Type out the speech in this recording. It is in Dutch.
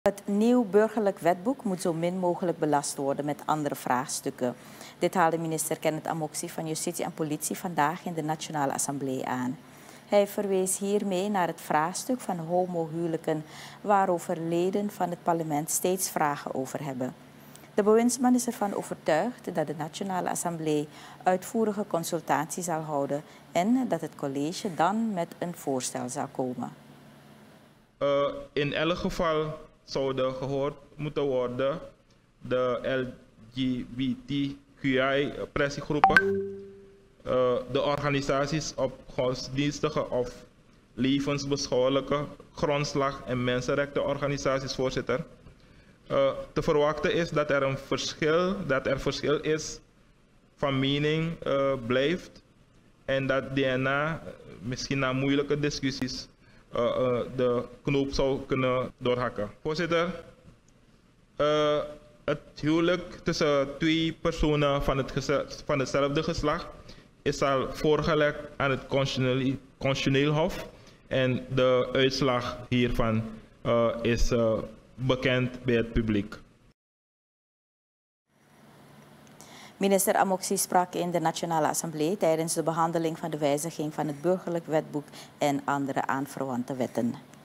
Het nieuw burgerlijk wetboek moet zo min mogelijk belast worden met andere vraagstukken. Dit haalde minister Kenneth Amoxi van Justitie en Politie vandaag in de Nationale Assemblée aan. Hij verwees hiermee naar het vraagstuk van homohuwelijken, waarover leden van het parlement steeds vragen over hebben. De bewindsman is ervan overtuigd dat de Nationale Assemblée uitvoerige consultatie zal houden en dat het college dan met een voorstel zal komen. In elk geval zouden gehoord moeten worden de LGBTQI-pressiegroepen, de organisaties op godsdienstige of levensbeschouwelijke grondslag- en mensenrechtenorganisaties, voorzitter. Te verwachten is dat er verschil is van mening blijft en dat daarna misschien na moeilijke discussies de knoop zou kunnen doorhakken. Voorzitter, het huwelijk tussen twee personen van hetzelfde geslacht is al voorgelegd aan het Constitutioneel Hof en de uitslag hiervan is bekend bij het publiek. Minister Amoxi sprak in de Nationale Assemblée tijdens de behandeling van de wijziging van het burgerlijk wetboek en andere aanverwante wetten.